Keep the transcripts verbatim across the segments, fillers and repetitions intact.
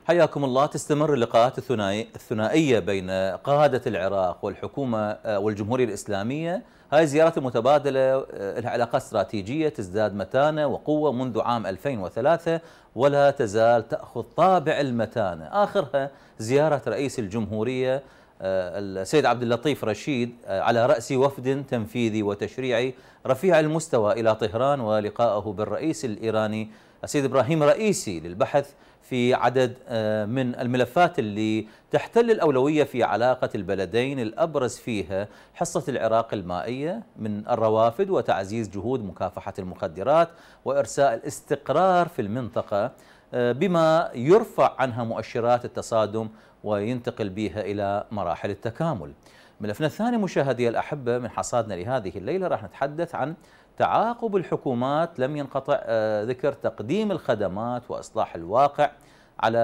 حياكم الله. تستمر اللقاءات الثنائية بين قادة العراق والحكومة والجمهورية الإسلامية. هذه الزيارات المتبادلة لها علاقات استراتيجية تزداد متانة وقوة منذ عام ألفين وثلاثة ولا تزال تأخذ طابع المتانة. آخرها زيارة رئيس الجمهورية السيد عبد اللطيف رشيد على رأس وفد تنفيذي وتشريعي رفيع المستوى إلى طهران، ولقائه بالرئيس الإيراني السيد إبراهيم رئيسي للبحث في عدد من الملفات اللي تحتل الأولوية في علاقة البلدين، الأبرز فيها حصة العراق المائية من الروافد وتعزيز جهود مكافحة المخدرات وإرساء الاستقرار في المنطقة بما يرفع عنها مؤشرات التصادم وينتقل بها إلى مراحل التكامل. ملفنا الثاني مشاهدي الأحبة من حصادنا لهذه الليلة راح نتحدث عن تعاقب الحكومات. لم ينقطع ذكر تقديم الخدمات وإصلاح الواقع على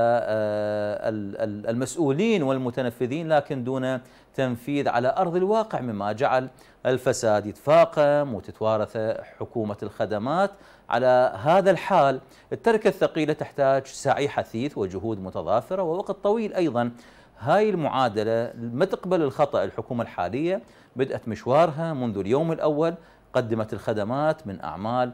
المسؤولين والمتنفذين، لكن دون تنفيذ على أرض الواقع، مما جعل الفساد يتفاقم وتتوارث حكومة الخدمات. على هذا الحال التركة الثقيلة تحتاج سعي حثيث وجهود متضافرة ووقت طويل أيضا. هاي المعادلة ما تقبل الخطأ. الحكومة الحالية بدأت مشوارها منذ اليوم الأول، قدمت الخدمات من أعمال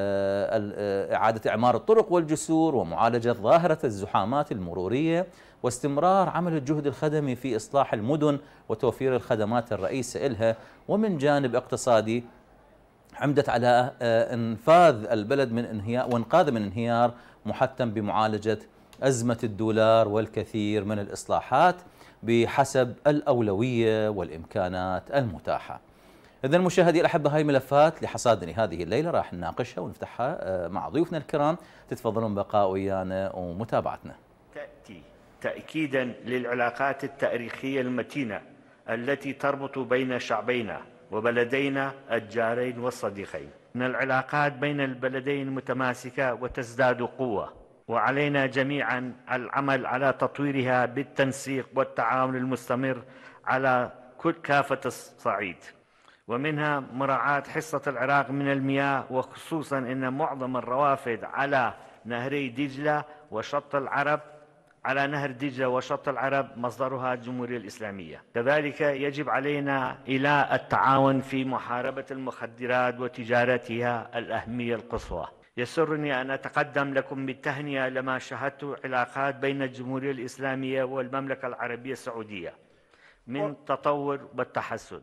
إعادة إعمار الطرق والجسور ومعالجة ظاهرة الزحامات المرورية واستمرار عمل الجهد الخدمي في إصلاح المدن وتوفير الخدمات الرئيسة إلها. ومن جانب اقتصادي عمدت على إنفاذ البلد من انهيار وإنقاذ من انهيار محتم بمعالجة أزمة الدولار والكثير من الإصلاحات بحسب الأولوية والإمكانات المتاحة. إذن مشاهدي الأحبة، هاي الملفات لحصادنا هذه الليلة راح نناقشها ونفتحها مع ضيوفنا الكرام. تتفضلون بقاء ويانا ومتابعتنا. تأتي تأكيدا للعلاقات التاريخية المتينة التي تربط بين شعبينا وبلدينا الجارين والصديقين. إن العلاقات بين البلدين متماسكة وتزداد قوة، وعلينا جميعا العمل على تطويرها بالتنسيق والتعاون المستمر على كل كافة الصعيد، ومنها مراعاة حصة العراق من المياه، وخصوصا أن معظم الروافد على نهري دجلة وشط العرب على نهر دجلة وشط العرب مصدرها الجمهورية الإسلامية. كذلك يجب علينا إلى التعاون في محاربة المخدرات وتجارتها الأهمية القصوى. يسرني أن أتقدم لكم بالتهنئة لما شهدت علاقات بين الجمهورية الإسلامية والمملكة العربية السعودية من تطور والتحسن.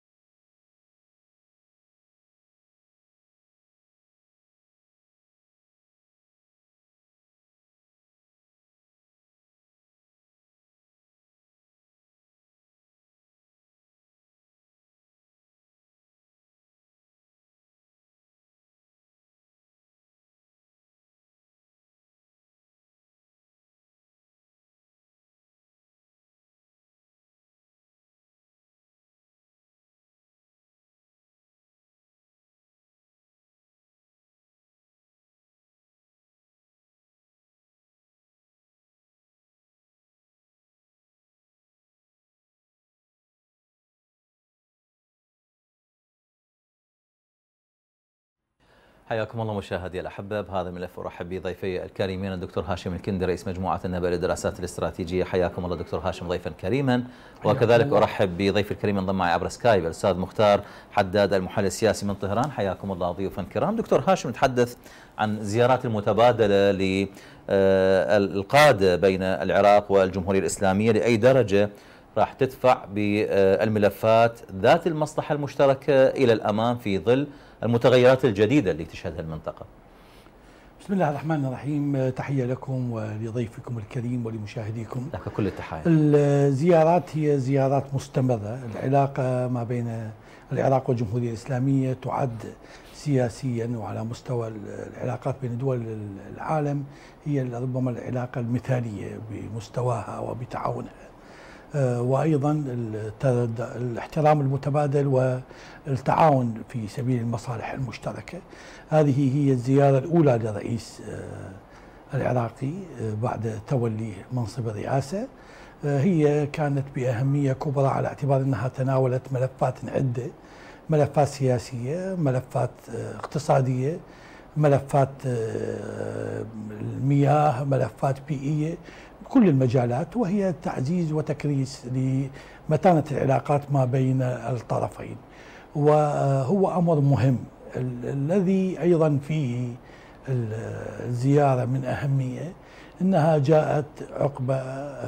حياكم الله مشاهدي الأحبة. بهذا الملف أرحب بضيفي الكريمين الدكتور هاشم الكندي رئيس مجموعة النبأ للدراسات الاستراتيجية. حياكم الله دكتور هاشم ضيفا كريما. وكذلك أرحب بضيف الكريم انضم معي عبر سكايب الأستاذ مختار حداد المحلل السياسي من طهران. حياكم الله ضيوفا كرام. دكتور هاشم، نتحدث عن زيارات المتبادلة للقادة بين العراق والجمهورية الإسلامية، لأي درجة راح تدفع بالملفات ذات المصلحة المشتركة إلى الأمام في ظل المتغيرات الجديدة اللي تشهدها المنطقة؟ بسم الله الرحمن الرحيم. تحية لكم ولضيفكم الكريم ولمشاهديكم. لك كل التحية. الزيارات هي زيارات مستمرة. العلاقة ما بين العراق والجمهورية الإسلامية تعد سياسيا وعلى مستوى العلاقات بين دول العالم هي ربما العلاقة المثالية بمستواها وبتعاونها، وأيضا الاحترام المتبادل والتعاون في سبيل المصالح المشتركة. هذه هي الزيارة الأولى للرئيس العراقي بعد تولي منصب الرئاسة. هي كانت بأهمية كبرى على اعتبار أنها تناولت ملفات عدة، ملفات سياسية، ملفات اقتصادية، ملفات المياه، ملفات بيئية، كل المجالات، وهي تعزيز وتكريس لمتانة العلاقات ما بين الطرفين. وهو أمر مهم. الذي أيضا فيه الزيارة من أهمية أنها جاءت عقب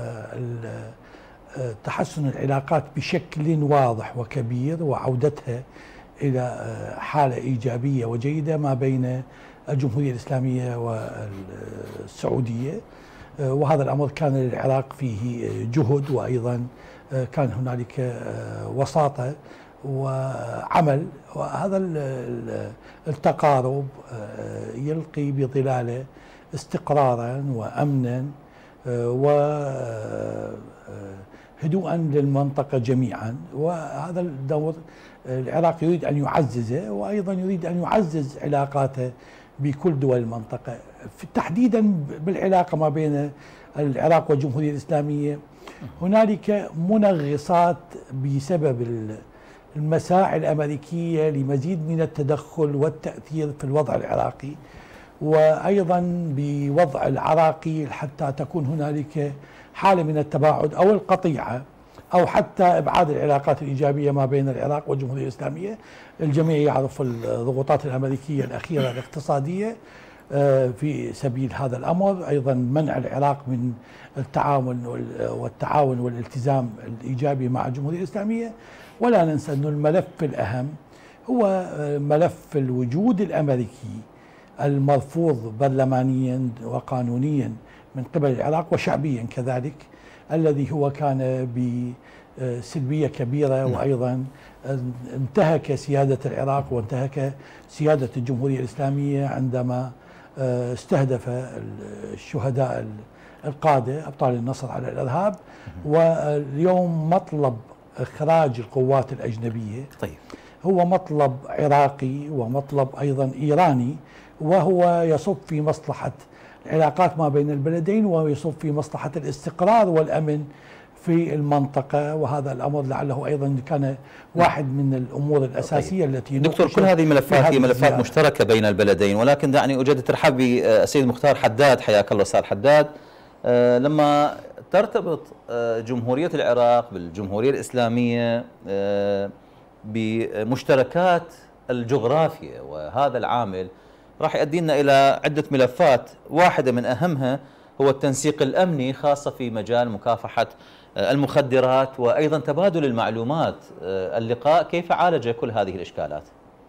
تحسن العلاقات بشكل واضح وكبير وعودتها إلى حالة إيجابية وجيدة ما بين الجمهورية الإسلامية والسعودية. وهذا الأمر كان للعراق فيه جهد، وأيضا كان هنالك وساطة وعمل، وهذا التقارب يلقي بظلاله استقرارا وأمنا وهدوءا للمنطقة جميعا. وهذا الدور العراق يريد أن يعززه، وأيضا يريد أن يعزز علاقاته بكل دول المنطقة، تحديدا بالعلاقة ما بين العراق والجمهورية الإسلامية. هنالك منغصات بسبب المساعي الأمريكية لمزيد من التدخل والتأثير في الوضع العراقي، وأيضا بوضع العراقي حتى تكون هنالك حالة من التباعد أو القطيعة أو حتى إبعاد العلاقات الإيجابية ما بين العراق والجمهورية الإسلامية. الجميع يعرف الضغوطات الأمريكية الأخيرة الاقتصادية في سبيل هذا الأمر، أيضا منع العراق من التعاون والتعاون والالتزام الإيجابي مع الجمهورية الإسلامية. ولا ننسى أن الملف الأهم هو ملف الوجود الأمريكي المرفوض برلمانيا وقانونيا من قبل العراق وشعبيا كذلك، الذي هو كان بسلبية كبيرة، وأيضا انتهك سيادة العراق وانتهك سيادة الجمهورية الإسلامية عندما استهدف الشهداء القادة أبطال النصر على الإرهاب. واليوم مطلب إخراج القوات الأجنبية طيب. هو مطلب عراقي ومطلب أيضا إيراني، وهو يصب في مصلحة العلاقات ما بين البلدين، ويصب في مصلحة الاستقرار والأمن في المنطقة. وهذا الأمر لعله أيضا كان واحد من الأمور الأساسية طيب. التي دكتور، كل هذه الملفات هي ملفات مشتركة بين البلدين، ولكن دعني أجدد ترحب بالسيد مختار حداد. حياك الله أستاذ حداد. أه لما ترتبط أه جمهورية العراق بالجمهورية الإسلامية أه بمشتركات الجغرافيا، وهذا العامل راح يؤدينا إلى عدة ملفات، واحدة من أهمها هو التنسيق الأمني، خاصة في مجال مكافحة المخدرات وأيضا تبادل المعلومات. اللقاء كيف عالج كل هذه الإشكالات؟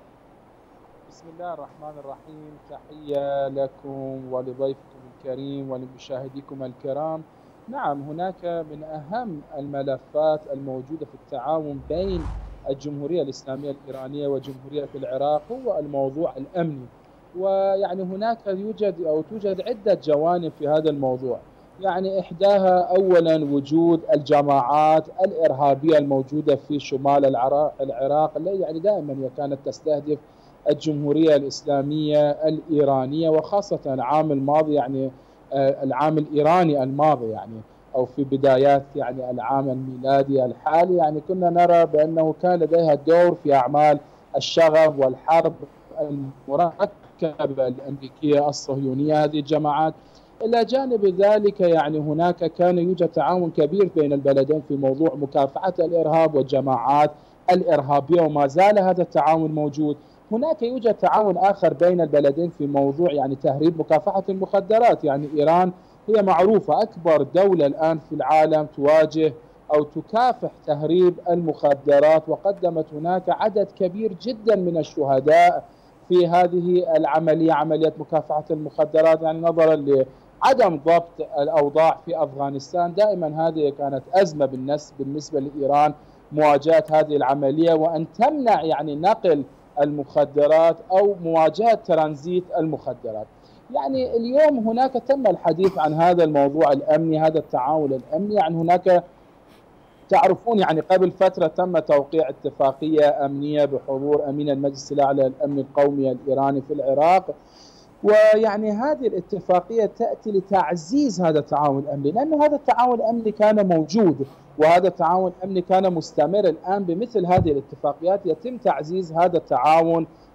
بسم الله الرحمن الرحيم. تحية لكم ولضيفكم الكريم ولمشاهديكم الكرام. نعم، هناك من أهم الملفات الموجودة في التعاون بين الجمهورية الإسلامية الإيرانية وجمهورية العراق هو الموضوع الأمني. ويعني هناك يوجد أو توجد عدة جوانب في هذا الموضوع. يعني إحداها أولا وجود الجماعات الإرهابية الموجودة في شمال العراق التي يعني دائما كانت تستهدف الجمهورية الإسلامية الإيرانية، وخاصة العام الماضي يعني العام الإيراني الماضي يعني أو في بدايات يعني العام الميلادي الحالي، يعني كنا نرى بأنه كان لديها دور في أعمال الشغب والحرب المركبة الأمريكية الصهيونية هذه الجماعات. إلى جانب ذلك يعني هناك كان يوجد تعاون كبير بين البلدين في موضوع مكافحة الإرهاب والجماعات الإرهابية، وما زال هذا التعاون موجود. هناك يوجد تعاون آخر بين البلدين في موضوع يعني تهريب مكافحة المخدرات. يعني إيران هي معروفة أكبر دولة الآن في العالم تواجه أو تكافح تهريب المخدرات، وقدمت هناك عدد كبير جدا من الشهداء في هذه العملية، عملية مكافحة المخدرات. يعني نظرا لعدم ضبط الأوضاع في أفغانستان، دائما هذه كانت أزمة بالنسبة لإيران مواجهة هذه العملية، وأن تمنع يعني نقل المخدرات أو مواجهة ترانزيت المخدرات. يعني اليوم هناك تم الحديث عن هذا الموضوع الأمني، هذا التعاون الأمني. يعني هناك تعرفون يعني قبل فترة تم توقيع اتفاقية أمنية بحضور أمين المجلس الأعلى للأمن القومي الإيراني في العراق، ويعني هذه الاتفاقية تأتي لتعزيز هذا التعاون الأمني، لأن هذا التعاون الأمني كان موجود وهذا التعاون الأمني كان مستمر. الآن بمثل هذه الاتفاقيات يتم تعزيز هذا التعاون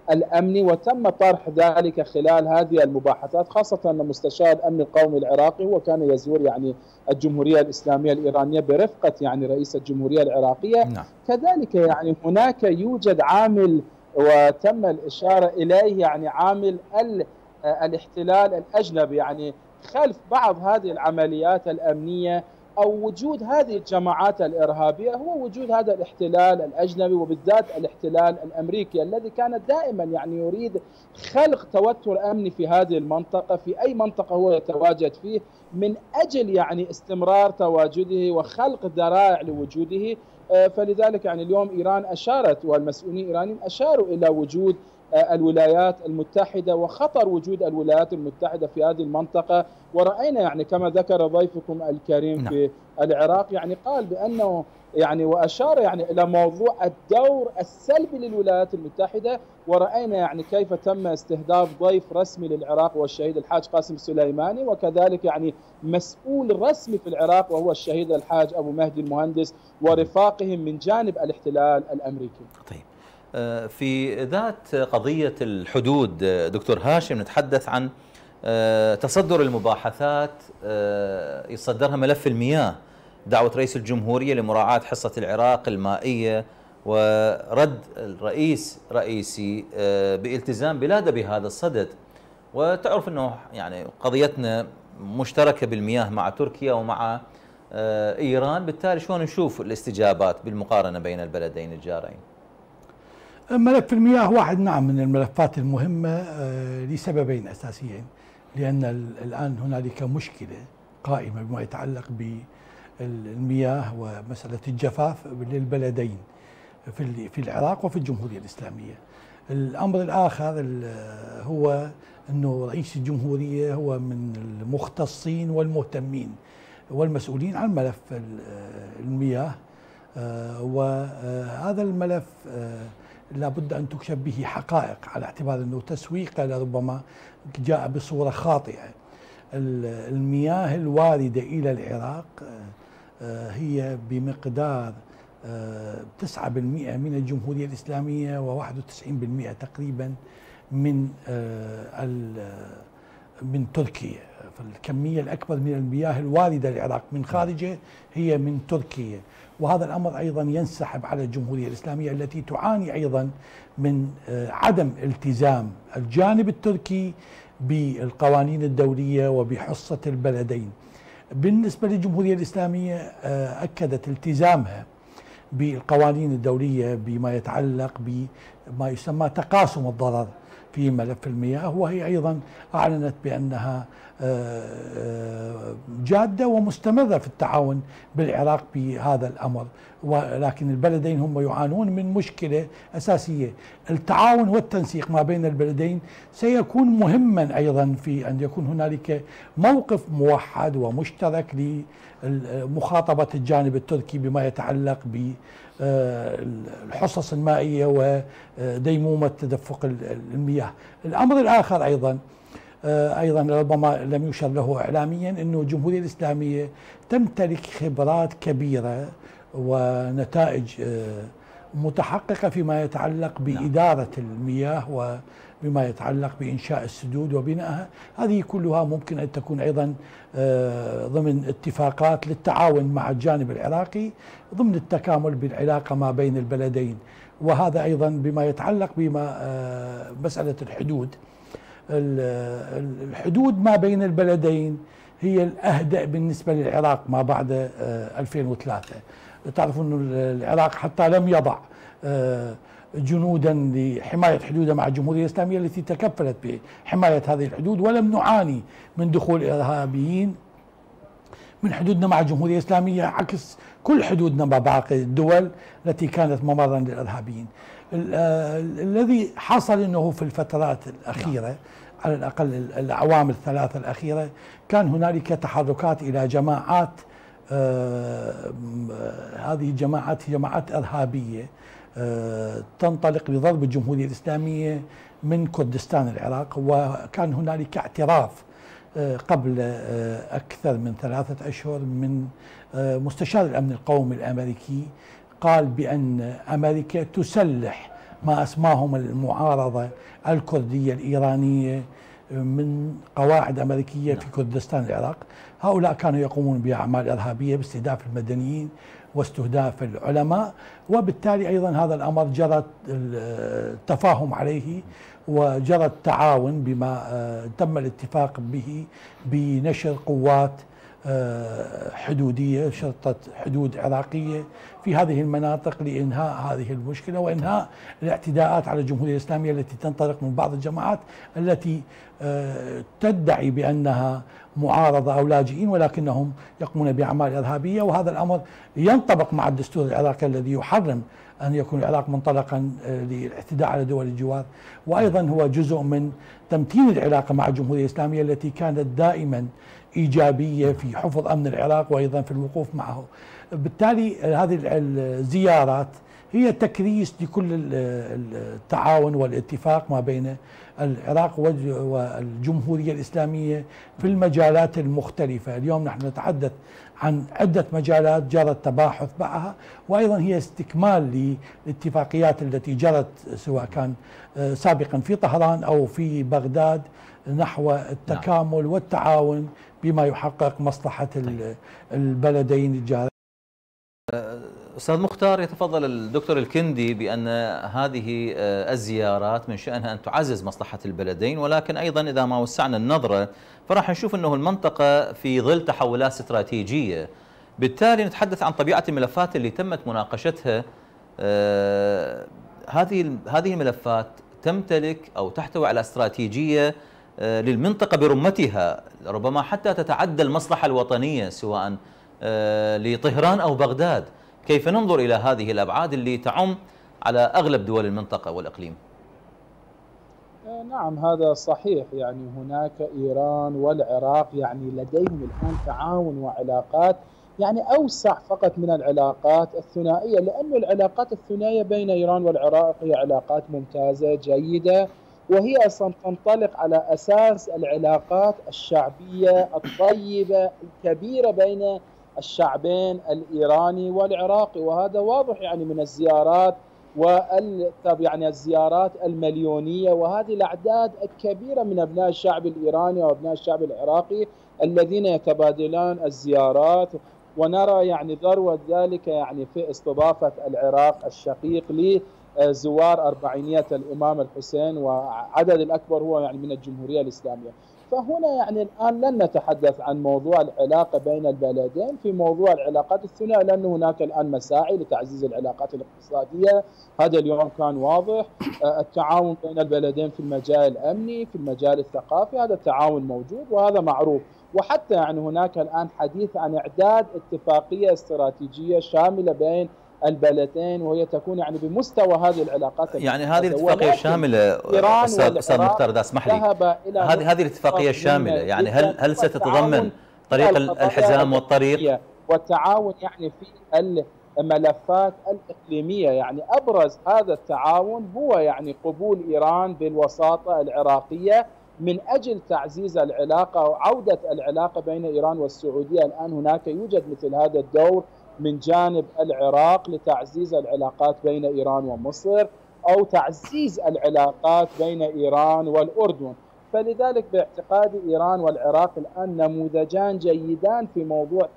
الأمني، وتم طرح ذلك خلال هذه المباحثات، خاصة أن مستشار الأمن القومي العراقي هو كان يزور يعني الجمهورية الإسلامية الإيرانية برفقة يعني رئيس الجمهورية العراقية. نعم. كذلك يعني هناك يوجد عامل وتم الإشارة إليه يعني عامل الاحتلال الأجنبي، يعني خلف بعض هذه العمليات الأمنية أو وجود هذه الجماعات الإرهابية هو وجود هذا الاحتلال الأجنبي، وبالذات الاحتلال الأمريكي الذي كان دائما يعني يريد خلق توتر أمني في هذه المنطقة، في أي منطقة هو يتواجد فيه، من أجل يعني استمرار تواجده وخلق ذرائع لوجوده. فلذلك يعني اليوم إيران أشارت والمسؤولين الإيرانيين أشاروا إلى وجود الولايات المتحدة وخطر وجود الولايات المتحدة في هذه المنطقة. ورأينا يعني كما ذكر ضيفكم الكريم نعم. في العراق يعني قال بأنه يعني وأشار يعني إلى موضوع الدور السلبي للولايات المتحدة، ورأينا يعني كيف تم استهداف ضيف رسمي للعراق والشهيد الحاج قاسم السليماني، وكذلك يعني مسؤول رسمي في العراق وهو الشهيد الحاج أبو مهدي المهندس ورفاقهم من جانب الاحتلال الأمريكي. طيب في ذات قضية الحدود دكتور هاشم نتحدث عن تصدر المباحثات يصدرها ملف المياه، دعوة رئيس الجمهورية لمراعاة حصة العراق المائية ورد الرئيس رئيسي بالتزام بلاده بهذا الصدد. وتعرف أنه يعني قضيتنا مشتركة بالمياه مع تركيا ومع إيران، بالتالي شلون نشوف الاستجابات بالمقارنة بين البلدين الجارين؟ ملف المياه واحد نعم من الملفات المهمة لسببين أساسيين، لأن الآن هنالك مشكلة قائمة بما يتعلق بالمياه ومسألة الجفاف للبلدين في العراق وفي الجمهورية الإسلامية. الأمر الآخر هو أنه رئيس الجمهورية هو من المختصين والمهتمين والمسؤولين عن ملف المياه، وهذا الملف لابد أن تكشف به حقائق، على اعتبار أنه تسويقه لربما جاء بصورة خاطئة. المياه الواردة إلى العراق هي بمقدار تسعة بالمئة من الجمهورية الإسلامية وواحد وتسعين بالمئة تقريبا من من تركيا. فالكمية الأكبر من المياه الواردة للعراق من خارجه هي من تركيا، وهذا الأمر أيضا ينسحب على الجمهورية الإسلامية التي تعاني أيضا من عدم التزام الجانب التركي بالقوانين الدولية وبحصة البلدين. بالنسبة للجمهورية الإسلامية أكدت التزامها بالقوانين الدولية بما يتعلق بما يسمى تقاسم الضرر في ملف المياه، وهي أيضا أعلنت بأنها جادة ومستمرة في التعاون بالعراق بهذا الأمر. ولكن البلدين هم يعانون من مشكلة أساسية، التعاون والتنسيق ما بين البلدين سيكون مهما أيضا في أن يكون هنالك موقف موحد ومشترك لمخاطبة الجانب التركي بما يتعلق بالحصص المائية وديمومة تدفق المياه. الأمر الآخر أيضا أيضا ربما لم يشر له إعلاميا أنه الجمهورية الإسلامية تمتلك خبرات كبيرة ونتائج متحققة فيما يتعلق بإدارة المياه وبما يتعلق بإنشاء السدود وبنائها. هذه كلها ممكن أن تكون أيضا ضمن اتفاقات للتعاون مع الجانب العراقي ضمن التكامل بالعلاقة ما بين البلدين. وهذا أيضا بما يتعلق بما مسألة الحدود. الحدود ما بين البلدين هي الأهدأ بالنسبة للعراق ما بعد ألفين وثلاثة. تعرفوا أن العراق حتى لم يضع جنودا لحماية حدوده مع الجمهورية الإسلامية التي تكفلت بحماية هذه الحدود، ولم نعاني من دخول إرهابيين من حدودنا مع الجمهورية الإسلامية عكس كل حدودنا مع باقي الدول التي كانت ممرا للإرهابيين. الذي حصل أنه في الفترات الأخيرة على الأقل الأعوام الثلاثة الأخيرة كان هنالك تحركات إلى جماعات، آه هذه الجماعات جماعات إرهابية آه تنطلق لضرب الجمهورية الإسلامية من كردستان العراق. وكان هنالك اعتراف آه قبل آه أكثر من ثلاثة أشهر من آه مستشار الأمن القومي الأمريكي، قال بأن أمريكا تسلح ما أسماهم المعارضة الكردية الإيرانية من قواعد أمريكية في كردستان العراق. هؤلاء كانوا يقومون بأعمال إرهابية باستهداف المدنيين واستهداف العلماء، وبالتالي أيضا هذا الأمر جرى التفاهم عليه وجرى التعاون بما تم الاتفاق به بنشر قوات حدودية، شرطة حدود عراقية في هذه المناطق لإنهاء هذه المشكلة وإنهاء الاعتداءات على الجمهورية الإسلامية التي تنطلق من بعض الجماعات التي تدعي بأنها معارضة أو لاجئين ولكنهم يقومون بأعمال إرهابية. وهذا الأمر ينطبق مع الدستور العراقي الذي يحرم أن يكون العراق منطلقا للاعتداء على دول الجوار، وأيضا هو جزء من تمتين العلاقة مع الجمهورية الإسلامية التي كانت دائما إيجابية في حفظ أمن العراق وأيضا في الوقوف معه. بالتالي هذه الزيارات هي تكريس لكل التعاون والاتفاق ما بين العراق والجمهورية الإسلامية في المجالات المختلفة. اليوم نحن نتحدث عن عدة مجالات جرى التباحث معها، وأيضا هي استكمال للاتفاقيات التي جرت سواء كان سابقا في طهران أو في بغداد نحو التكامل والتعاون بما يحقق مصلحة البلدين الجارين. أستاذ مختار، يتفضل الدكتور الكندي بأن هذه الزيارات من شأنها أن تعزز مصلحة البلدين، ولكن أيضا إذا ما وسعنا النظرة فراح نشوف أنه المنطقة في ظل تحولات استراتيجية، بالتالي نتحدث عن طبيعة الملفات اللي تمت مناقشتها. هذه هذه الملفات تمتلك أو تحتوي على استراتيجية للمنطقة برمتها، ربما حتى تتعدى المصلحة الوطنية سواء لطهران أو بغداد. كيف ننظر إلى هذه الأبعاد اللي تعم على أغلب دول المنطقة والإقليم؟ نعم هذا صحيح، يعني هناك إيران والعراق يعني لديهم الآن تعاون وعلاقات يعني أوسع فقط من العلاقات الثنائية، لأن العلاقات الثنائية بين إيران والعراق هي علاقات ممتازة جيدة، وهي أصلا تنطلق على أساس العلاقات الشعبية الطيبة الكبيرة بين الشعبين الإيراني والعراقي. وهذا واضح يعني من الزيارات وال يعني الزيارات المليونية وهذه الأعداد الكبيرة من أبناء الشعب الإيراني وأبناء الشعب العراقي الذين يتبادلان الزيارات. ونرى يعني ذروة ذلك يعني في استضافة العراق الشقيق لزوار أربعينية الإمام الحسين، وعدد الأكبر هو يعني من الجمهورية الإسلامية. فهنا يعني الآن لن نتحدث عن موضوع العلاقة بين البلدين في موضوع العلاقات الثنائية، لأن هناك الآن مساعي لتعزيز العلاقات الاقتصادية، هذا اليوم كان واضح. التعاون بين البلدين في المجال الأمني، في المجال الثقافي، هذا التعاون موجود وهذا معروف. وحتى يعني هناك الآن حديث عن إعداد اتفاقية استراتيجية شاملة بين البلدين، وهي تكون يعني بمستوى هذه العلاقات. يعني هذه الاتفاقية الشاملة أستاذ أستاذ مختار إذا اسمح لي، هذه هذه الاتفاقية الشاملة يعني هل هل ستتضمن طريق الحزام والطريق والتعاون يعني في الملفات الإقليمية؟ يعني أبرز هذا التعاون هو يعني قبول إيران بالوساطة العراقية من أجل تعزيز العلاقة وعودة العلاقة بين إيران والسعودية. الآن هناك يوجد مثل هذا الدور من جانب العراق لتعزيز العلاقات بين إيران ومصر أو تعزيز العلاقات بين إيران والأردن. فلذلك باعتقاد إيران والعراق الآن نموذجان جيدان في موضوع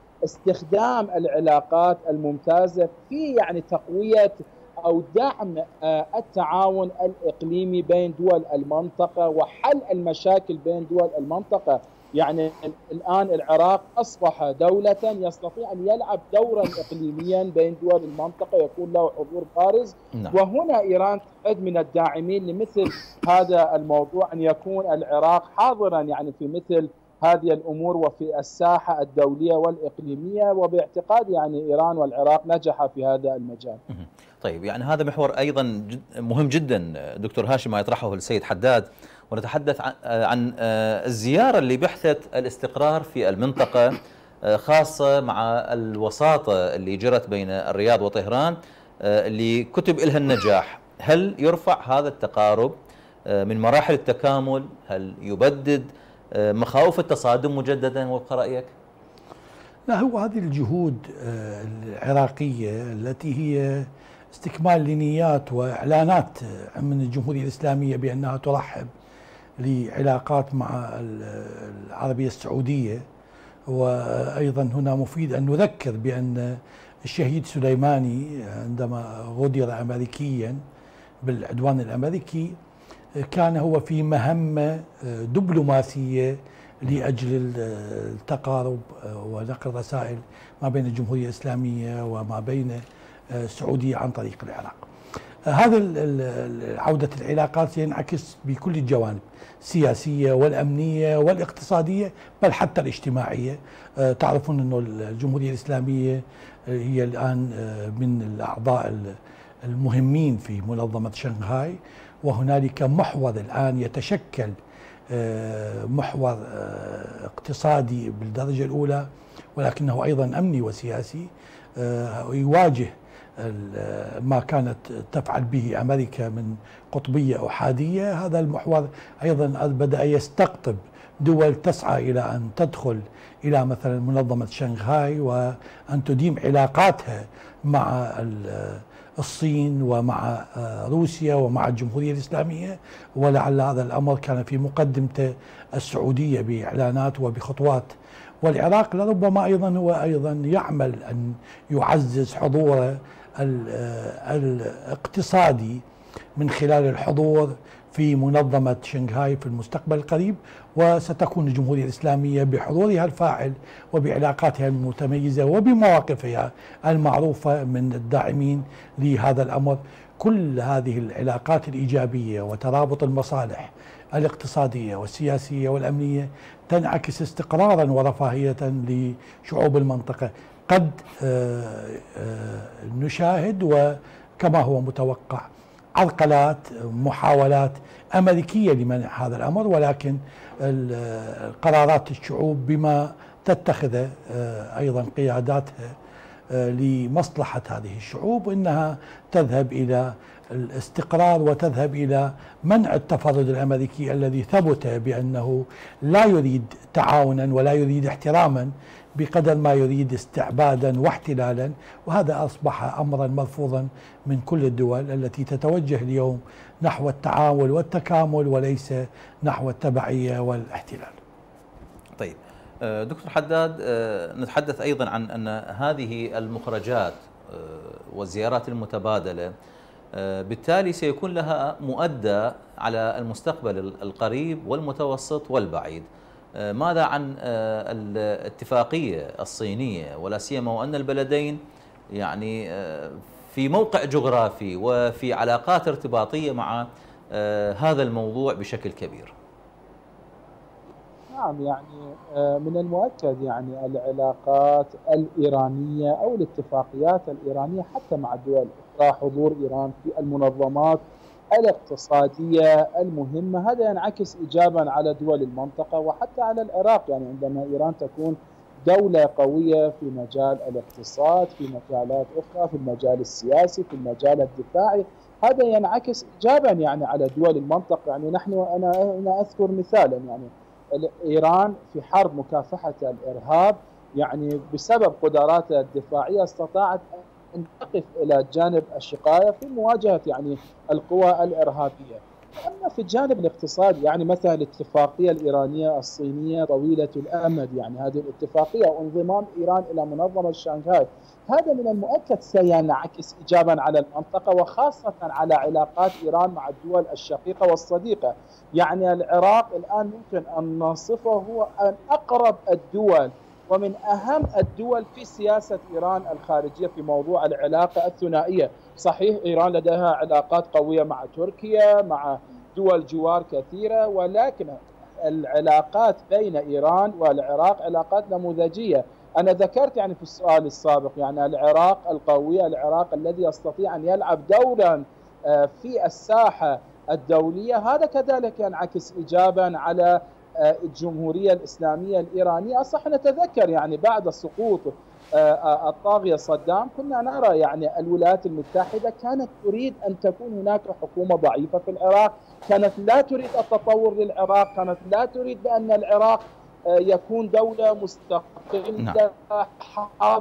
استخدام العلاقات الممتازة في يعني تقوية أو دعم التعاون الإقليمي بين دول المنطقة وحل المشاكل بين دول المنطقة. يعني الآن العراق أصبح دولة يستطيع أن يلعب دورا إقليميا بين دول المنطقة، يكون له حضور بارز. نعم. وهنا إيران تعد من الداعمين لمثل هذا الموضوع، أن يكون العراق حاضرا يعني في مثل هذه الأمور وفي الساحة الدولية والإقليمية. وباعتقاد يعني إيران والعراق نجح في هذا المجال. طيب يعني هذا محور أيضا مهم جدا دكتور هاشم ما يطرحه السيد حداد، ونتحدث عن الزيارة اللي بحثت الاستقرار في المنطقة خاصة مع الوساطة اللي جرت بين الرياض وطهران اللي كتب لها النجاح. هل يرفع هذا التقارب من مراحل التكامل؟ هل يبدد مخاوف التصادم مجددا وفق رأيك؟ لا، هو هذه الجهود العراقية التي هي استكمال لنيات وإعلانات من الجمهورية الإسلامية بأنها ترحب لعلاقات مع العربية السعودية. وأيضا هنا مفيد أن نذكر بأن الشهيد سليماني عندما غدر أمريكيا بالعدوان الأمريكي كان هو في مهمة دبلوماسية لأجل التقارب ونقل رسائل ما بين الجمهورية الإسلامية وما بين السعودية عن طريق العراق. هذا عودة العلاقات ينعكس بكل الجوانب السياسية والأمنية والاقتصادية بل حتى الاجتماعية. تعرفون أن الجمهورية الإسلامية هي الآن من الأعضاء المهمين في منظمة شنغهاي، وهنالك محور الآن يتشكل محور اقتصادي بالدرجة الأولى ولكنه أيضا أمني وسياسي يواجه ما كانت تفعل به أمريكا من قطبية أحادية. هذا المحور أيضا بدأ يستقطب دول تسعى إلى أن تدخل إلى مثلا منظمة شنغهاي وأن تديم علاقاتها مع الصين ومع روسيا ومع الجمهورية الإسلامية، ولعل هذا الأمر كان في مقدمته السعودية بإعلانات وبخطوات. والعراق لربما أيضا هو أيضا يعمل أن يعزز حضوره الاقتصادي من خلال الحضور في منظمة شنغهاي في المستقبل القريب، وستكون الجمهورية الإسلامية بحضورها الفاعل وبعلاقاتها المتميزة وبمواقفها المعروفة من الداعمين لهذا الأمر. كل هذه العلاقات الإيجابية وترابط المصالح الاقتصادية والسياسية والأمنية تنعكس استقرارا ورفاهية لشعوب المنطقة. قد نشاهد وكما هو متوقع عرقلات محاولات أمريكية لمنع هذا الأمر، ولكن قرارات الشعوب بما تتخذ أيضا قياداتها لمصلحة هذه الشعوب إنها تذهب إلى الاستقرار وتذهب إلى منع التفرد الأمريكي الذي ثبت بأنه لا يريد تعاونا ولا يريد احتراما بقدر ما يريد استعبادا واحتلالا. وهذا أصبح أمرا مرفوضا من كل الدول التي تتوجه اليوم نحو التعاون والتكامل وليس نحو التبعية والاحتلال. طيب دكتور حداد، نتحدث أيضا عن أن هذه المخرجات والزيارات المتبادلة بالتالي سيكون لها مؤدى على المستقبل القريب والمتوسط والبعيد. ماذا عن الاتفاقية الصينية ولا سيما وأن البلدين يعني في موقع جغرافي وفي علاقات ارتباطية مع هذا الموضوع بشكل كبير؟ نعم، يعني من المؤكد يعني العلاقات الإيرانية أو الاتفاقيات الإيرانية حتى مع الدول الأخرى، حضور إيران في المنظمات الاقتصادية المهمة، هذا ينعكس إيجابا على دول المنطقة وحتى على العراق. يعني عندما إيران تكون دولة قوية في مجال الاقتصاد، في مجالات أخرى، في المجال السياسي، في المجال الدفاعي، هذا ينعكس إيجابا يعني على دول المنطقة. يعني نحن أنا أنا أذكر مثالا، يعني إيران في حرب مكافحة الإرهاب يعني بسبب قدراتها الدفاعية استطاعت أن تقف إلى جانب الشقاية في مواجهة يعني القوى الإرهابية. أما في الجانب الاقتصادي يعني مثلا الاتفاقية الإيرانية الصينية طويلة الأمد، يعني هذه الاتفاقية وانضمام إيران إلى منظمة شنغهاي، هذا من المؤكد سينعكس إيجابا على المنطقة وخاصة على علاقات إيران مع الدول الشقيقة والصديقة. يعني العراق الآن ممكن أن نصفه هو أن أقرب الدول ومن أهم الدول في سياسة إيران الخارجية في موضوع العلاقة الثنائية. صحيح إيران لديها علاقات قوية مع تركيا، مع دول جوار كثيرة، ولكن العلاقات بين إيران والعراق علاقات نموذجية. أنا ذكرت يعني في السؤال السابق يعني العراق القوي، العراق الذي يستطيع أن يلعب دورا في الساحة الدولية، هذا كذلك ينعكس إيجابا على الجمهورية الإسلامية الإيرانية. أصح نتذكر يعني بعد سقوط الطاغية صدام كنا نرى يعني الولايات المتحدة كانت تريد أن تكون هناك حكومة ضعيفة في العراق، كانت لا تريد التطور للعراق، كانت لا تريد بأن العراق يكون دولة مستقلة حاضرة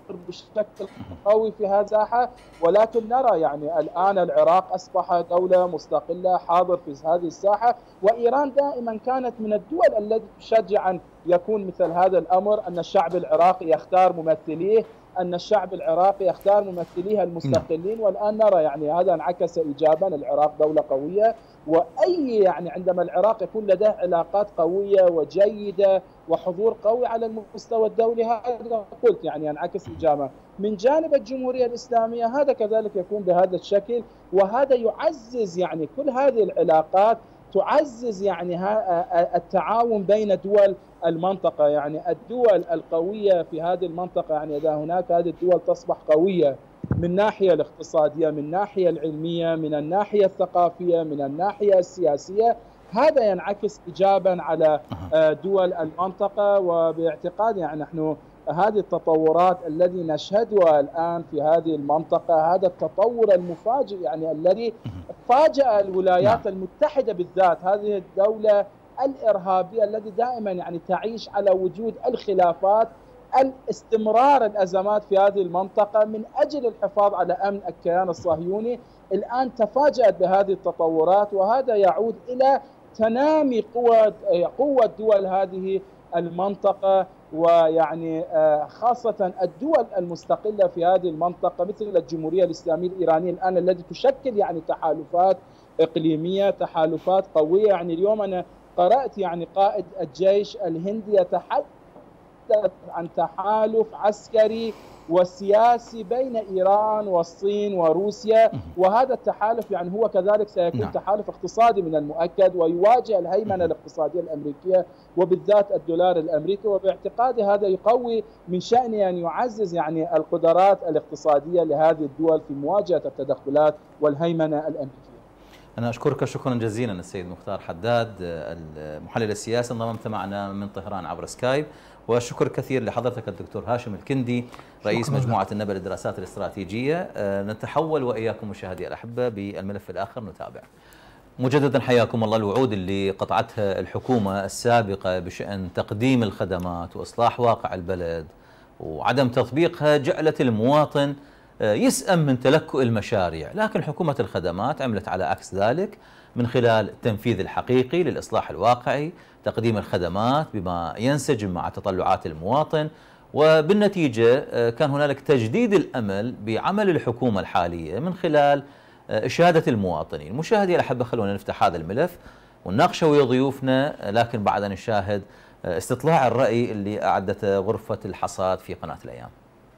بشكل قوي في هذه الساحة، ولكن نرى يعني الآن العراق أصبح دولة مستقلة حاضر في هذه الساحة، وإيران دائما كانت من الدول التي تشجع أن يكون مثل هذا الأمر، أن الشعب العراقي يختار ممثليه، أن الشعب العراقي يختار ممثليه المستقلين، والآن نرى يعني هذا انعكس إيجابا. العراق دولة قوية، وأي يعني عندما العراق يكون لديه علاقات قوية وجيدة وحضور قوي على المستوى الدولي، هذا قلت يعني ينعكس إيجابا. من جانب الجمهورية الإسلامية هذا كذلك يكون بهذا الشكل، وهذا يعزز يعني كل هذه العلاقات تعزز يعني التعاون بين دول المنطقة. يعني الدول القوية في هذه المنطقة يعني إذا هناك هذه الدول تصبح قوية من الناحية الاقتصادية، من الناحية العلمية، من الناحية الثقافية، من الناحية السياسية، هذا ينعكس إيجابا على دول المنطقة. وباعتقاد يعني نحن هذه التطورات الذي نشهدها الآن في هذه المنطقة، هذا التطور المفاجئ يعني الذي فاجأ الولايات المتحدة بالذات، هذه الدولة الإرهابية التي دائما يعني تعيش على وجود الخلافات، الاستمرار الأزمات في هذه المنطقة من أجل الحفاظ على أمن الكيان الصهيوني، الآن تفاجأت بهذه التطورات، وهذا يعود إلى تنامي قوة قوة دول هذه المنطقة، ويعني خاصة الدول المستقلة في هذه المنطقة مثل الجمهورية الإسلامية الإيرانية الآن التي تشكل يعني تحالفات إقليمية، تحالفات قوية. يعني اليوم أنا قرأت يعني قائد الجيش الهندي يتحدث عن تحالف عسكري وسياسي بين إيران والصين وروسيا، وهذا التحالف يعني هو كذلك سيكون نعم. تحالف اقتصادي من المؤكد، ويواجه الهيمنة الاقتصادية الأمريكية وبالذات الدولار الأمريكي، وباعتقادي هذا يقوي من شأنه أن يعزز يعني القدرات الاقتصادية لهذه الدول في مواجهة التدخلات والهيمنة الأمريكية. أنا أشكرك شكرا جزيلا السيد مختار حداد المحلل السياسي، انضممت معنا من طهران عبر سكايب، والشكر كثير لحضرتك الدكتور هاشم الكندي رئيس مجموعة النبأ للدراسات الاستراتيجية. نتحول وإياكم مشاهدي الأحبة بالملف الآخر نتابع. مجددا حياكم الله. الوعود اللي قطعتها الحكومة السابقة بشأن تقديم الخدمات وإصلاح واقع البلد وعدم تطبيقها جعلت المواطن يسأم من تلكؤ المشاريع، لكن حكومة الخدمات عملت على عكس ذلك من خلال التنفيذ الحقيقي للإصلاح الواقعي، تقديم الخدمات بما ينسجم مع تطلعات المواطن، وبالنتيجة كان هنالك تجديد الأمل بعمل الحكومة الحالية من خلال إشادة المواطنين. مشاهدي الأحبة، خلونا نفتح هذا الملف ونناقشه ويا ضيوفنا، لكن بعد أن نشاهد استطلاع الرأي اللي أعدته غرفة الحصاد في قناة الأيام.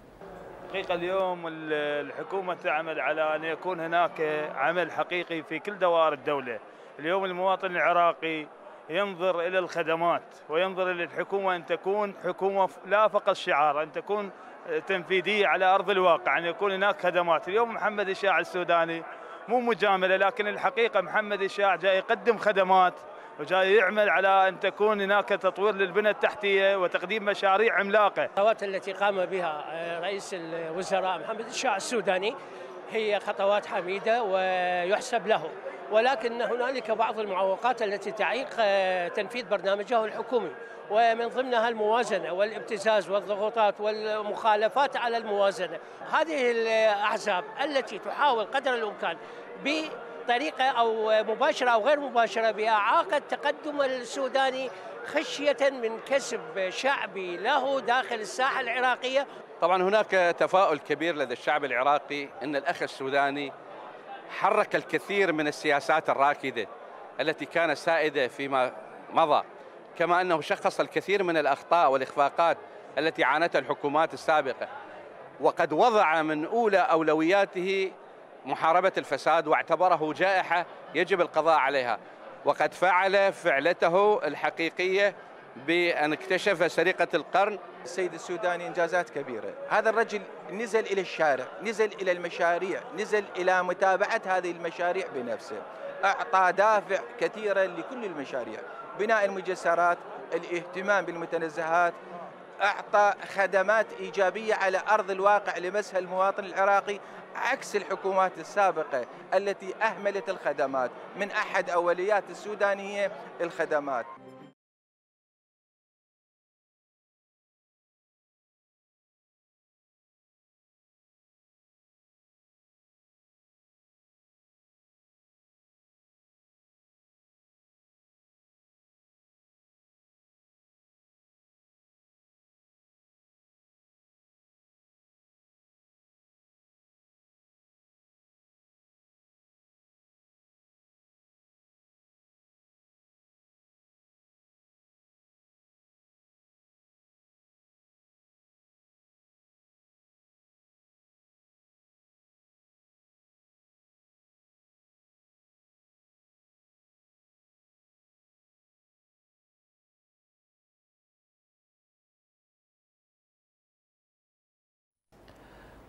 حقيقة اليوم الحكومة تعمل على أن يكون هناك عمل حقيقي في كل دوائر الدولة. اليوم المواطن العراقي ينظر إلى الخدمات وينظر إلى الحكومة أن تكون حكومة لا فقط شعار، أن تكون تنفيذية على أرض الواقع، أن يكون هناك خدمات. اليوم محمد إشاع السوداني مو مجاملة، لكن الحقيقة محمد إشاع جاي يقدم خدمات وجاي يعمل على أن تكون هناك تطوير للبنى التحتية وتقديم مشاريع عملاقة. الخطوات التي قام بها رئيس الوزراء محمد إشاع السوداني هي خطوات حميدة ويحسب له، ولكن هنالك بعض المعوقات التي تعيق تنفيذ برنامجه الحكومي، ومن ضمنها الموازنة والابتزاز والضغوطات والمخالفات على الموازنة. هذه الأحزاب التي تحاول قدر الإمكان بطريقة أو مباشرة أو غير مباشرة بإعاقة تقدم السوداني خشية من كسب شعبي له داخل الساحة العراقية. طبعا هناك تفاؤل كبير لدى الشعب العراقي أن الأخ السوداني حرك الكثير من السياسات الراكدة التي كانت سائدة فيما مضى، كما أنه شخص الكثير من الأخطاء والإخفاقات التي عانتها الحكومات السابقة، وقد وضع من أولى أولوياته محاربة الفساد واعتبره جائحة يجب القضاء عليها، وقد فعل فعلته الحقيقية بأن اكتشف سرقة القرن. السيد السوداني إنجازات كبيرة، هذا الرجل نزل إلى الشارع، نزل إلى المشاريع، نزل إلى متابعة هذه المشاريع بنفسه، أعطى دافع كثيرا لكل المشاريع، بناء المجسرات، الاهتمام بالمتنزهات، أعطى خدمات إيجابية على أرض الواقع لمسها المواطن العراقي، عكس الحكومات السابقة التي أهملت الخدمات. من أحد أوليات السودانية الخدمات.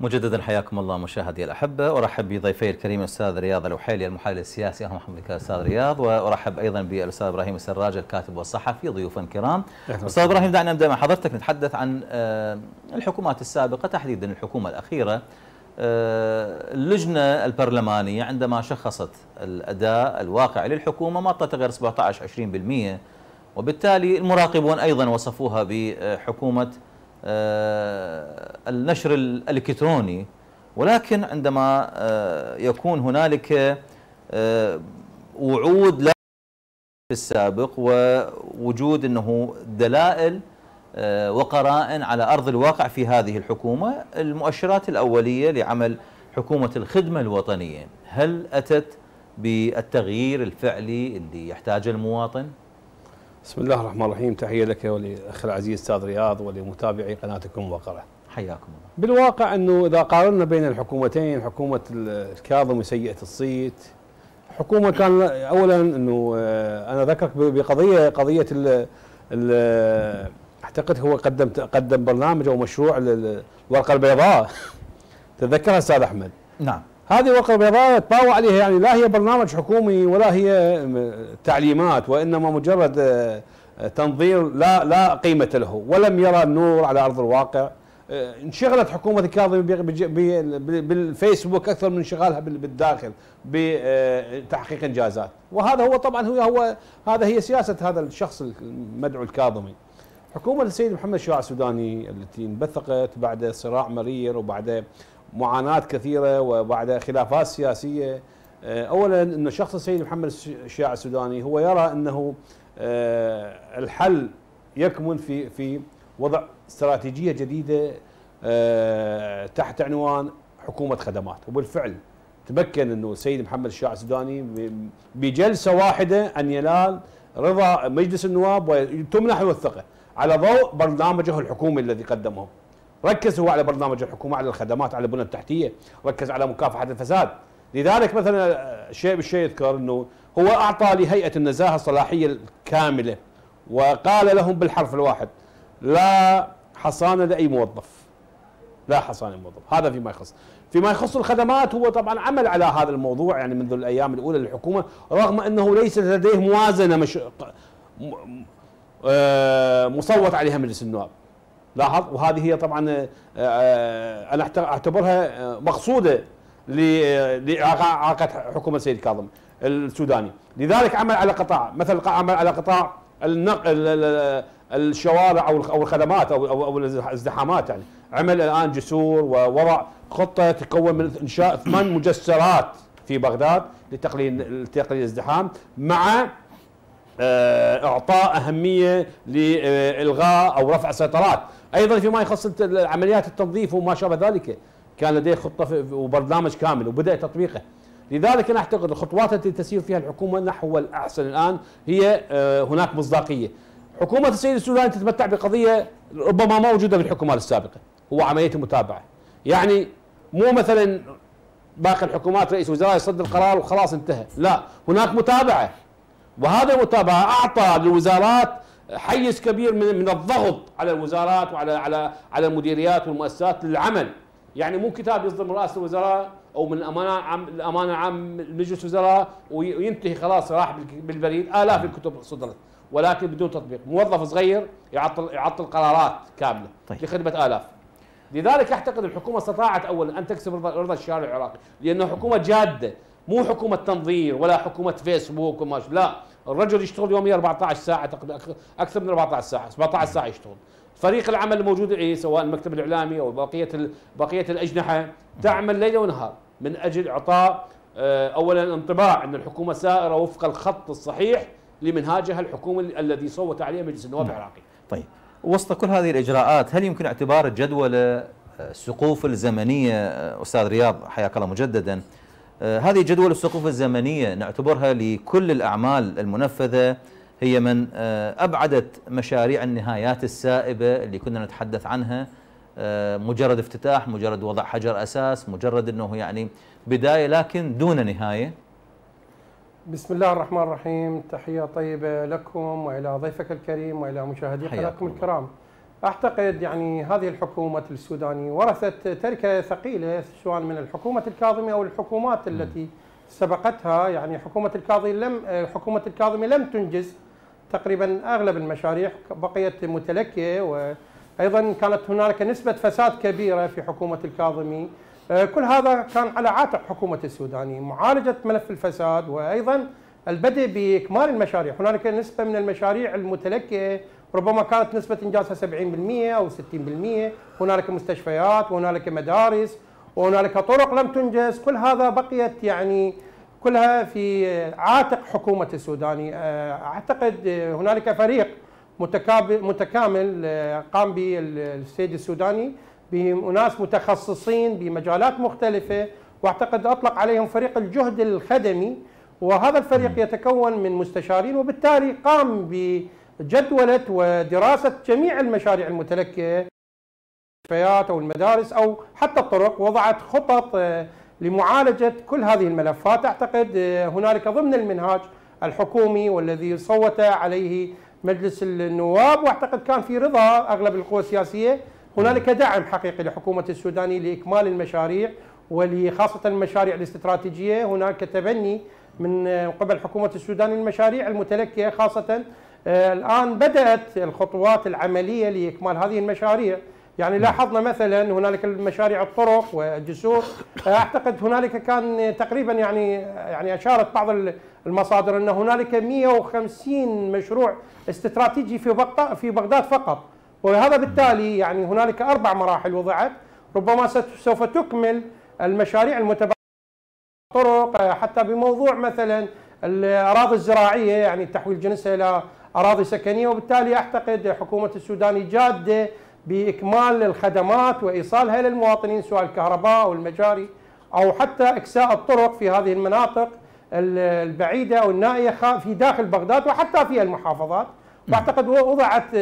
مجددا حياكم الله مشاهدي الأحبة، أرحب بضيفي الكريم الأستاذ رياض الوحيلي المحلل السياسي، أهلا وسهلا بك أستاذ رياض، وأرحب أيضا بالأستاذ إبراهيم السراج الكاتب والصحفي، ضيوفا كرام. أستاذ إبراهيم، دعنا نبدأ مع حضرتك نتحدث عن الحكومات السابقة، تحديدا الحكومة الأخيرة. اللجنة البرلمانية عندما شخصت الأداء الواقع للحكومة ما تغير سبعة عشر عشرين بالمئة، وبالتالي المراقبون أيضا وصفوها بحكومة النشر الإلكتروني. ولكن عندما يكون هنالك وعود لا في السابق ووجود أنه دلائل وقرائن على أرض الواقع في هذه الحكومة، المؤشرات الأولية لعمل حكومة الخدمة الوطنية هل أتت بالتغيير الفعلي اللي يحتاجه المواطن؟ بسم الله الرحمن الرحيم، تحية لك ولأخي العزيز أستاذ رياض ولمتابعي قناتكم وقرة. حياكم الله. بالواقع أنه إذا قارنا بين الحكومتين، حكومة الكاظمي سيئة الصيت، حكومة كان أولا أنه أنا ذكرك بقضية قضية ال ال أعتقد هو قدم قدم برنامج أو مشروع الورقة البيضاء تذكرها أستاذ أحمد؟ نعم. هذه الورقة البيضاء تطاوع عليها، يعني لا هي برنامج حكومي ولا هي تعليمات، وإنما مجرد تنظير لا لا قيمة له، ولم يرى النور على أرض الواقع. انشغلت حكومة الكاظمي بالفيسبوك أكثر من انشغالها بالداخل بتحقيق إنجازات، وهذا هو طبعا هو هو هذا هي سياسة هذا الشخص المدعو الكاظمي. حكومة السيد محمد الشياع السوداني التي انبثقت بعد صراع مرير وبعد معاناة كثيرة وبعد خلافات سياسية. أولا أن شخص السيد محمد الشياع السوداني هو يرى أنه الحل يكمن في في وضع استراتيجية جديدة تحت عنوان حكومة خدمات، وبالفعل تمكن أنه السيد محمد الشياع السوداني بجلسة واحدة أن ينال رضا مجلس النواب وتمنحه الثقة على ضوء برنامجه الحكومي الذي قدمه. ركز هو على برنامج الحكومة، على الخدمات، على البنى التحتية، ركز على مكافحة الفساد. لذلك مثلا شيء بالشيء يذكر أنه هو أعطى لهيئة النزاهة الصلاحية الكاملة، وقال لهم بالحرف الواحد لا حصانة لأي موظف، لا حصانة موظف. هذا فيما يخص فيما يخص الخدمات. هو طبعا عمل على هذا الموضوع يعني منذ الأيام الأولى للحكومة، رغم أنه ليس لديه موازنة مش مصوت عليها مجلس النواب. لاحظ، وهذه هي طبعا انا اعتبرها مقصوده لاعاقه حكومه السيد كاظم السوداني. لذلك عمل على قطاع، مثل عمل على قطاع النقل، الشوارع او او الخدمات او او الازدحامات. يعني عمل الان جسور ووضع خطه تكون من انشاء ثمان مجسرات في بغداد لتقليل تقليل الازدحام، مع اعطاء اهميه لالغاء او رفع سيطرات. ايضا فيما يخص عمليات التنظيف وما شابه ذلك كان لديه خطه وبرنامج كامل وبدا تطبيقه. لذلك انا اعتقد الخطوات التي تسير فيها الحكومه نحو الاحسن الان هي هناك مصداقيه. حكومه السيد السوداني تتمتع بقضيه ربما ما موجوده في الحكومات السابقه، هو عمليه المتابعه. يعني مو مثلا باقي الحكومات رئيس وزراء يصدر القرار وخلاص انتهى، لا، هناك متابعه، وهذه المتابعه اعطى للوزارات حيز كبير من من الضغط على الوزارات وعلى على على المديريات والمؤسسات للعمل. يعني مو كتاب يصدر من رئاسه الوزراء او من الامانه عام الامانه العام لمجلس الوزراء وينتهي خلاص راح بالبريد، الاف الكتب صدرت ولكن بدون تطبيق. موظف صغير يعطل يعطل قرارات كامله طيب. لخدمه الاف. لذلك اعتقد الحكومه استطاعت اولا ان تكسب رضا, رضا الشارع العراقي، لانه حكومه جاده، مو حكومه تنظير ولا حكومه فيسبوك وما، لا، الرجل يشتغل يوميا أربعة عشر ساعه تقريبا، اكثر من أربعة عشر ساعه، سبعة عشر ساعه يشتغل. فريق العمل الموجود إيه سواء المكتب الاعلامي او بقيه بقيه الاجنحه تعمل ليل ونهار من اجل اعطاء اولا انطباع ان الحكومه سائره وفق الخط الصحيح لمنهاجها الحكومي الذي صوت عليه مجلس النواب العراقي. طيب، وسط كل هذه الاجراءات هل يمكن اعتبار الجدول السقوف الزمنيه استاذ رياض حياك الله مجددا، هذه جدول السقوف الزمنيه نعتبرها لكل الاعمال المنفذه هي من ابعدت مشاريع النهايات السائبه اللي كنا نتحدث عنها، مجرد افتتاح، مجرد وضع حجر اساس، مجرد انه يعني بدايه لكن دون نهايه؟ بسم الله الرحمن الرحيم، تحيه طيبه لكم والى ضيفك الكريم والى مشاهدي حلقتكم الكرام. أعتقد يعني هذه الحكومة السودانية ورثت تركة ثقيلة سواء من الحكومة الكاظمي أو الحكومات التي سبقتها. يعني حكومة الكاظمي لم حكومة الكاظمي لم تنجز تقريبا أغلب المشاريع، بقيت متلكية، وأيضا كانت هنالك نسبة فساد كبيرة في حكومة الكاظمي. كل هذا كان على عاتق حكومة السوداني معالجة ملف الفساد وأيضا البدء بإكمال المشاريع. هنالك نسبة من المشاريع المتلكية ربما كانت نسبة إنجازها سبعين بالمئة أو ستين بالمئة، هنالك مستشفيات وهنالك مدارس وهنالك طرق لم تنجز. كل هذا بقيت يعني كلها في عاتق حكومة السوداني. أعتقد هنالك فريق متكامل قام به السيد السوداني بناس متخصصين بمجالات مختلفة، واعتقد أطلق عليهم فريق الجهد الخدمي، وهذا الفريق يتكون من مستشارين، وبالتالي قام بجدولة ودراسة جميع المشاريع المتلكية المستشفيات أو المدارس أو حتى الطرق، وضعت خطط لمعالجة كل هذه الملفات. أعتقد هنالك ضمن المنهاج الحكومي والذي صوت عليه مجلس النواب، واعتقد كان في رضا أغلب القوى السياسية، هنالك دعم حقيقي لحكومة السوداني لإكمال المشاريع ولخاصة المشاريع الاستراتيجية. هناك تبني من قبل حكومة السودان المشاريع المتلكية خاصة. الآن بدأت الخطوات العملية لإكمال هذه المشاريع. يعني لاحظنا مثلا هنالك المشاريع الطرق والجسور، اعتقد هنالك كان تقريبا يعني يعني اشارت بعض المصادر ان هنالك مئة وخمسين مشروع استراتيجي في بغداد في بغداد فقط، وهذا بالتالي يعني هنالك اربع مراحل وضعت، ربما سوف تكمل المشاريع المتبقيه طرق، حتى بموضوع مثلا الاراضي الزراعيه يعني تحويل جنسها الى اراضي سكنيه، وبالتالي اعتقد حكومه السودان جاده بإكمال الخدمات وإيصالها للمواطنين سواء الكهرباء أو المجاري أو حتى إكساء الطرق في هذه المناطق البعيدة أو النائية في داخل بغداد وحتى في المحافظات. واعتقد وضعت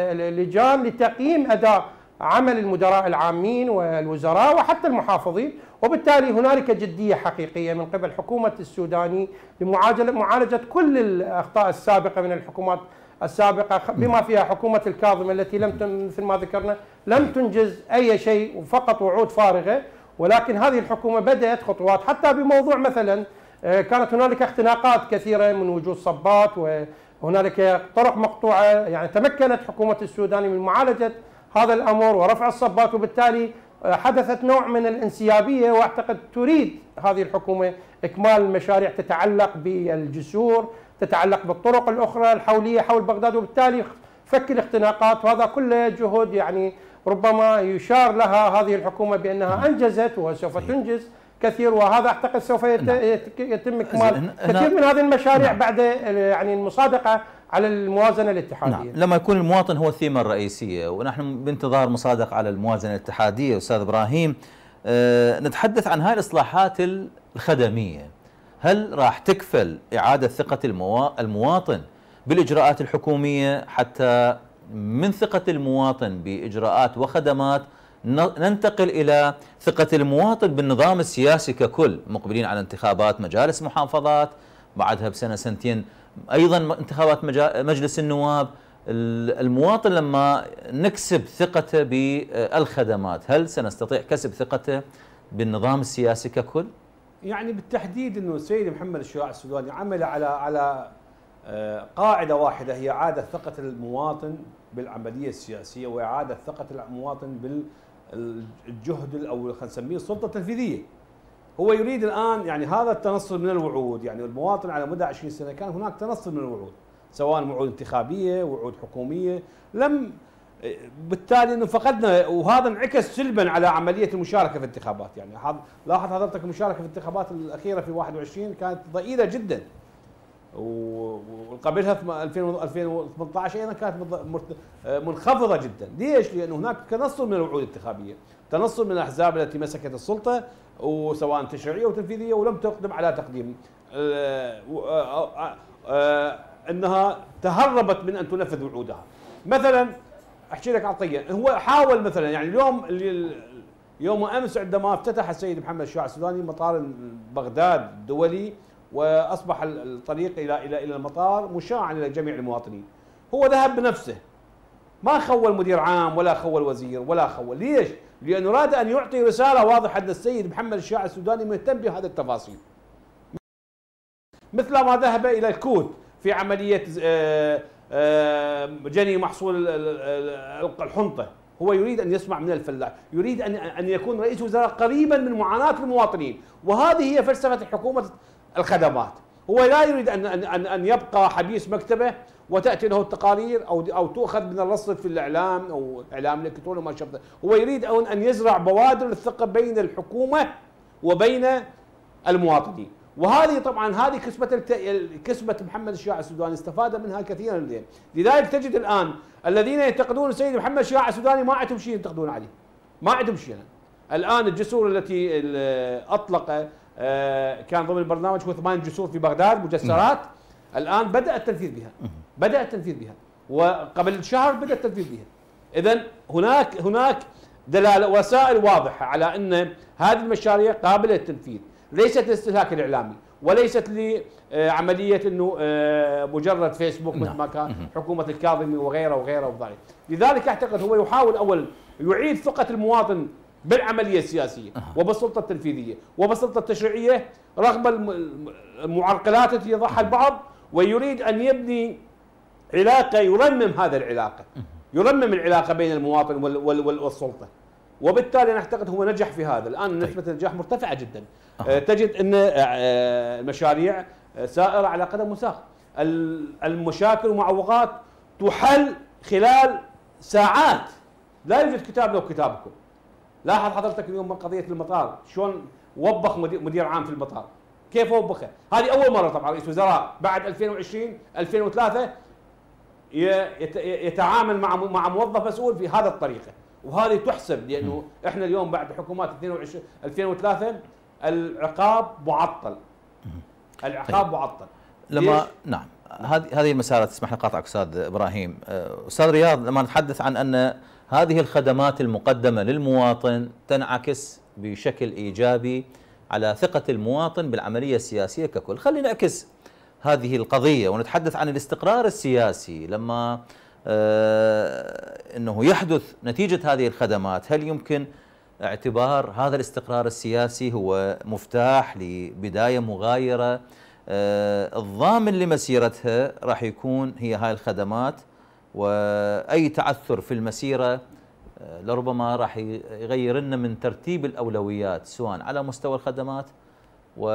لجان لتقييم أداء عمل المدراء العامين والوزراء وحتى المحافظين، وبالتالي هنالك جدية حقيقية من قبل حكومة السوداني لمعالجة كل الأخطاء السابقة من الحكومات السابقة، بما فيها حكومة الكاظمي التي لم مثل ما ذكرنا لم تنجز أي شيء وفقط وعود فارغة. ولكن هذه الحكومة بدأت خطوات حتى بموضوع مثلا كانت هنالك اختناقات كثيرة من وجود صبات وهنالك طرق مقطوعة، يعني تمكنت حكومة السودان من معالجة هذا الأمر ورفع الصبات، وبالتالي حدثت نوع من الانسيابية. واعتقد تريد هذه الحكومة إكمال المشاريع تتعلق بالجسور، تتعلق بالطرق الأخرى الحولية حول بغداد، وبالتالي فك الاختناقات، وهذا كله جهود يعني ربما يشار لها هذه الحكومة بأنها أنجزت وسوف تنجز كثير، وهذا أعتقد سوف يتم إكمال كثير من هذه المشاريع بعد يعني المصادقة على الموازنة الاتحادية. نعم. لما يكون المواطن هو الثيمة الرئيسية، ونحن بانتظار مصادقة على الموازنة الاتحادية. أستاذ إبراهيم، أه نتحدث عن هاي الإصلاحات الخدمية، هل راح تكفل إعادة ثقة المواطن بالإجراءات الحكومية حتى من ثقة المواطن بإجراءات وخدمات ننتقل إلى ثقة المواطن بالنظام السياسي ككل، مقبلين على انتخابات مجالس محافظات، بعدها بسنة سنتين أيضا انتخابات مجلس النواب. المواطن لما نكسب ثقته بالخدمات، هل سنستطيع كسب ثقته بالنظام السياسي ككل؟ يعني بالتحديد انه السيد محمد الشياع السوداني عمل على على قاعده واحده، هي اعاده ثقه المواطن بالعمليه السياسيه واعاده ثقه المواطن بالجهد او خلينا نسميه السلطه التنفيذيه. هو يريد الان يعني هذا التنصل من الوعود، يعني المواطن على مدى عشرين سنه كان هناك تنصل من الوعود، سواء وعود انتخابيه وعود حكوميه، لم بالتالي انه فقدنا، وهذا انعكس سلبا على عمليه المشاركه في الانتخابات. يعني لاحظ حضرتك المشاركه في الانتخابات الاخيره في واحد وعشرين كانت ضئيله جدا، وقبلها ألفين وثمانية عشر ايضا كانت منخفضه جدا. ليش؟ لان هناك تنصل من الوعود الانتخابيه، تنصل من الاحزاب التي مسكت السلطه وسواء تشريعيه وتنفيذيه ولم تقدم على تقديم، انها تهربت من ان تنفذ وعودها. مثلا احكي لك عطيه، هو حاول مثلا يعني اليوم يوم امس عندما افتتح السيد محمد الشياع السوداني مطار بغداد الدولي واصبح الطريق الى الى الى المطار مشاعا الى جميع المواطنين، هو ذهب بنفسه ما خول مدير عام ولا خول وزير ولا خول. ليش؟ لأنه أراد أن يعطي رسالة واضحة أن السيد محمد الشياع السوداني مهتم بهذه التفاصيل، مثل ما ذهب إلى الكوت في عملية جني محصول الحنطة. هو يريد أن يسمع من الفلاح، يريد أن أن يكون رئيس وزراء قريبا من معاناة المواطنين، وهذه هي فلسفة حكومة الخدمات. هو لا يريد أن أن أن يبقى حبيس مكتبه وتأتي له التقارير أو أو تؤخذ من الرصد في الإعلام أو إعلام الإلكتروني وما شابه. هو يريد أن يزرع بوادر الثقة بين الحكومة وبين المواطنين، وهذه طبعا هذه كسبة كسبة محمد الشياع السوداني استفاد منها كثيرا اليوم. لذلك تجد الآن الذين ينتقدون السيد محمد الشياع السوداني ما عندهم شيء ينتقدون عليه، ما عندهم شيء. الآن الجسور التي أطلق كان ضمن البرنامج هو ثمان جسور في بغداد مجسرات، الآن بدأ التنفيذ بها، بدأ التنفيذ بها، وقبل شهر بدأ التنفيذ بها. إذن هناك هناك دلالة وسائل واضحة على أن هذه المشاريع قابلة للتنفيذ، ليست للاستهلاك الإعلامي وليست لعملية أنه مجرد فيسبوك مثل ما كان حكومة الكاظمي وغيره وغيره وذلك. لذلك أعتقد هو يحاول أولا يعيد ثقة المواطن بالعملية السياسية وبالسلطة التنفيذية وبالسلطة التشريعية رغم المعرقلات التي يضعها البعض، ويريد أن يبني علاقة يرمم هذا العلاقة، يرمم العلاقة بين المواطن والسلطة، وبالتالي أنا أعتقد هو نجح في هذا. الآن نسبة النجاح مرتفعة جدا. أه. تجد أن المشاريع سائرة على قدم وساق، المشاكل والمعوقات تحل خلال ساعات، لا يوجد كتاب لو كتابكم. لاحظ حضرتك اليوم من قضية المطار شلون وبخ مدير عام في المطار، كيف وبخه؟ هذه أول مرة طبعا رئيس وزراء بعد ألفين وعشرين ألفين وثلاثة يتعامل مع مع موظف مسؤول في هذا الطريقة، وهذه تحسب لأنه احنا اليوم بعد حكومات اثنين وعشرين ألفين وثلاثة العقاب معطل، العقاب طيب. معطل. لما نعم هذه هذه المسارات تسمح لي قاطعك استاذ ابراهيم. استاذ رياض، لما نتحدث عن ان هذه الخدمات المقدمة للمواطن تنعكس بشكل إيجابي على ثقة المواطن بالعملية السياسية ككل، خلينا نعكس هذه القضية ونتحدث عن الاستقرار السياسي. لما آه أنه يحدث نتيجة هذه الخدمات، هل يمكن اعتبار هذا الاستقرار السياسي هو مفتاح لبداية مغايرة آه الضامن لمسيرتها راح يكون هي هاي الخدمات، وأي تعثر في المسيرة لربما راح يغير لنا من ترتيب الأولويات سواء على مستوى الخدمات و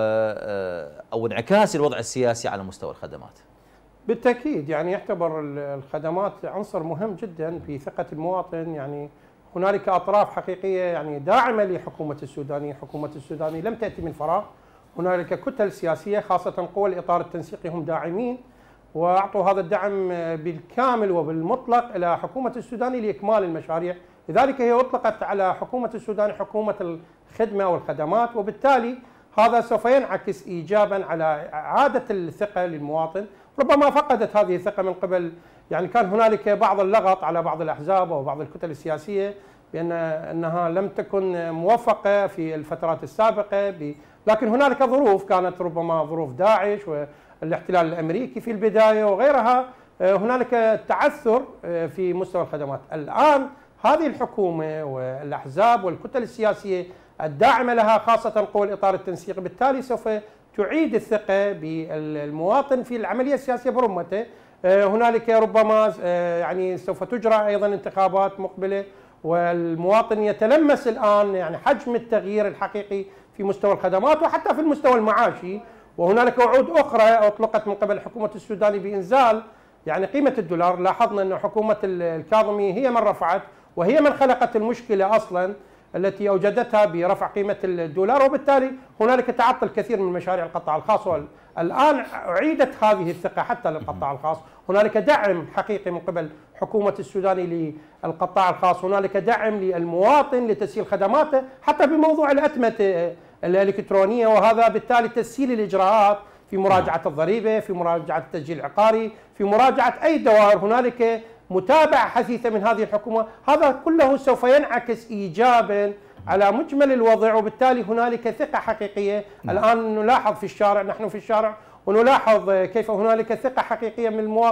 أو انعكاس الوضع السياسي على مستوى الخدمات؟ بالتأكيد يعني يعتبر الخدمات عنصر مهم جدا في ثقة المواطن. يعني هنالك أطراف حقيقية يعني داعمة لحكومة السوداني، حكومة السوداني لم تأتي من فراغ، هنالك كتل سياسية خاصة قوى الإطار التنسيقي هم داعمين واعطوا هذا الدعم بالكامل وبالمطلق الى حكومه السوداني لاكمال المشاريع، لذلك هي اطلقت على حكومه السوداني حكومه الخدمه والخدمات، وبالتالي هذا سوف ينعكس ايجابا على اعاده الثقه للمواطن. ربما فقدت هذه الثقه من قبل، يعني كان هنالك بعض اللغط على بعض الاحزاب او بعض الكتل السياسيه بان انها لم تكن موفقه في الفترات السابقه، لكن هنالك ظروف كانت ربما ظروف داعش و الاحتلال الامريكي في البدايه وغيرها، هنالك تعثر في مستوى الخدمات. الان هذه الحكومه والاحزاب والكتل السياسيه الداعمه لها خاصه قوى الاطار التنسيقي بالتالي سوف تعيد الثقه بالمواطن في العمليه السياسيه برمته. هنالك ربما يعني سوف تجرى ايضا انتخابات مقبله، والمواطن يتلمس الان يعني حجم التغيير الحقيقي في مستوى الخدمات وحتى في المستوى المعاشي. وهنالك وعود اخرى اطلقت من قبل حكومه السوداني بانزال يعني قيمه الدولار. لاحظنا ان حكومه الكاظمي هي من رفعت وهي من خلقت المشكله اصلا التي اوجدتها برفع قيمه الدولار، وبالتالي هنالك تعطل كثير من مشاريع القطاع الخاص. الان اعيدت هذه الثقه حتى للقطاع الخاص، هنالك دعم حقيقي من قبل حكومه السوداني للقطاع الخاص، هنالك دعم للمواطن لتسهيل خدماته حتى بموضوع الاتمته الالكترونيه، وهذا بالتالي تسهيل الاجراءات في مراجعه الضريبه، في مراجعه التسجيل العقاري، في مراجعه اي دوائر. هنالك متابعه حثيثه من هذه الحكومه، هذا كله سوف ينعكس ايجابا على مجمل الوضع، وبالتالي هنالك ثقه حقيقيه. الان نلاحظ في الشارع، نحن في الشارع ونلاحظ كيف هنالك ثقه حقيقيه من المواطن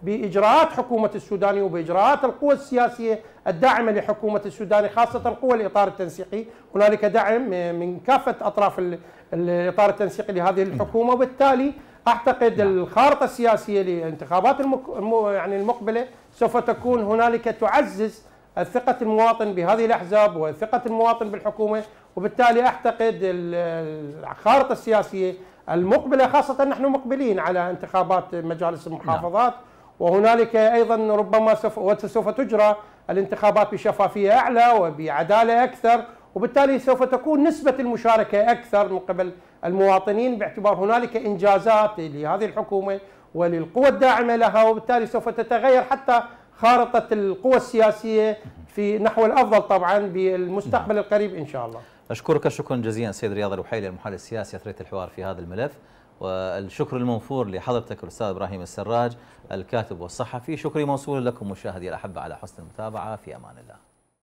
بإجراءات حكومة السوداني وبإجراءات القوى السياسية الداعمة لحكومة السوداني، خاصة القوى الإطار التنسيقي. هنالك دعم من كافة أطراف الإطار التنسيقي لهذه الحكومة، وبالتالي أعتقد الخارطة السياسية للانتخابات المك... يعني المقبلة سوف تكون هنالك تعزز ثقة المواطن بهذه الأحزاب وثقة المواطن بالحكومة، وبالتالي أعتقد الخارطة السياسية المقبلة، خاصة نحن مقبلين على انتخابات مجالس المحافظات، وهنالك أيضا ربما سوف وسوف تجرى الانتخابات بشفافية أعلى وبعدالة أكثر، وبالتالي سوف تكون نسبة المشاركة أكثر من قبل المواطنين، باعتبار هنالك إنجازات لهذه الحكومة وللقوى الداعمة لها، وبالتالي سوف تتغير حتى خارطة القوى السياسية في نحو الأفضل طبعا بالمستقبل القريب إن شاء الله. أشكرك شكرا جزيلا سيد رياض الوحيلي المحلل السياسي أثريت الحوار في هذا الملف، والشكر الموفور لحضرتك الأستاذ إبراهيم السراج الكاتب والصحفي. شكري موصول لكم مشاهدي الأحبة على حسن المتابعة، في أمان الله.